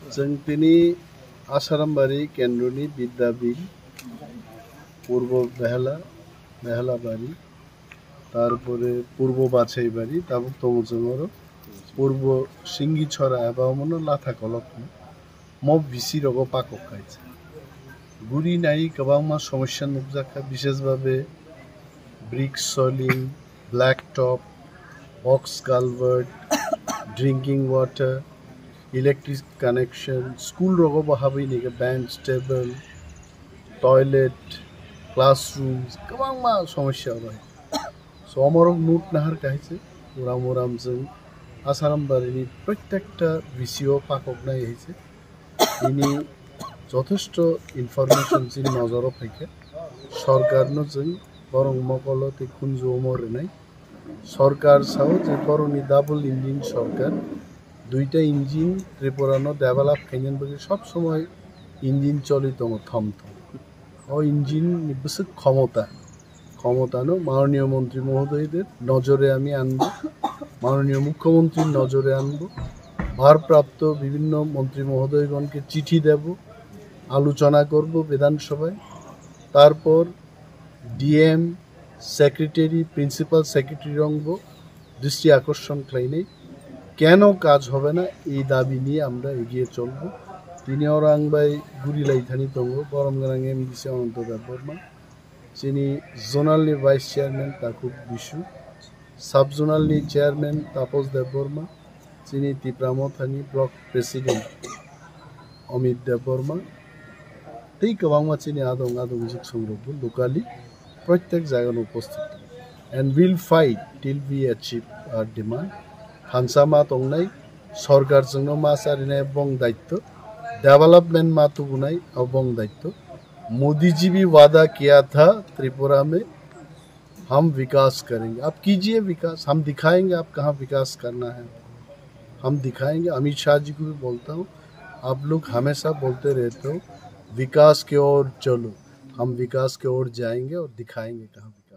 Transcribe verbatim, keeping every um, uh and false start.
जों दिनै आसारामबारि केन्द्रनि बिद्याबिल पूर्व बेहला बेहलाबारि तारपरे पूर्व बाछाइबारि ताबुक तमजोंरो पूर्व सिंगिछरा एबामनो लाथा कलकनो म बिसि रग पाকক खाइছে गुरी नाई गोबांमा समस्या नुकजाखा विशेषभावे brick soling black top box culvert drinking water electric connection school रग बाहाबै निके बेंच टेबल टॉयलेट क्लासरूम्स गोबांमा समस्या रहे सो अमरक नोट नाहार खाइছে उराम उराम जों आसारामबारिनि प्रत्येकटा विषय पाककनाय हइছে इनि যথেষ্ট ইনফরমেশন जिन नजराव फैखे सरकारनो जों बरं मकलते खुनजो मरनाय सरकार साव जे बरंनि डाबल इंजिन सरकार दुईटा इंजिन त्रिपुरानो डेभेलप खाइनेन बगे सब समय इंजिन चलि दङ थम थम ओ इंजिन निबस क्षमता क्षमतानो माननीय मंत्री महोदयদের नजरे आमी आनबो माननीय मुख्यमंत्री नजरे आनबो भारप्राप्त विभिन्न मंत्री महोदयगणके चिठी देब आलोचना करब विधानसभाয় তারপর ডিএম সেক্রেটারি প্রিন্সিপাল সেক্রেটারি রঙ্গ দৃষ্টি আকর্ষণ খাইনে কেন কাজ হবে না এই দাবি নিয়ে আমরা এগিয়ে চলব তিনি অরাংবাই গুরিলাইথানি দङ বরমগাং এমডিসি অনন্ত দেববর্মা যিনি জোনালনি ভাইস চেয়ারম্যান তাকুব বিশু সাব জোনালনি চেয়ারম্যান তাপস দেববর্মা যিনি তিপ্রামথানি ব্লক প্রেসিডেন্ট অমিত দেববর্মা এই गोबांमा चिनि आदं आदं जिक संग्रहबो लोकाली प्रत्येक जायगायाव उपस्थित and will fight till we achieve our demand हांसामा दंनाय सरकारजोंनो मा सारिनाय बं दायित्व डेवलपमेंट मा तुबुनाय बं दायित्व मोदी जी भी वादा किया था त्रिपुरा में हम विकास करेंगे आप कीजिए विकास हम दिखाएंगे आप कहाँ विकास करना है हम दिखाएंगे अमित शाह जी को भी बोलता हूँ आप लोग हमेशा बोलते रहते हो विकास की ओर चलो हम विकास की ओर जाएंगे और दिखाएंगे कहाँ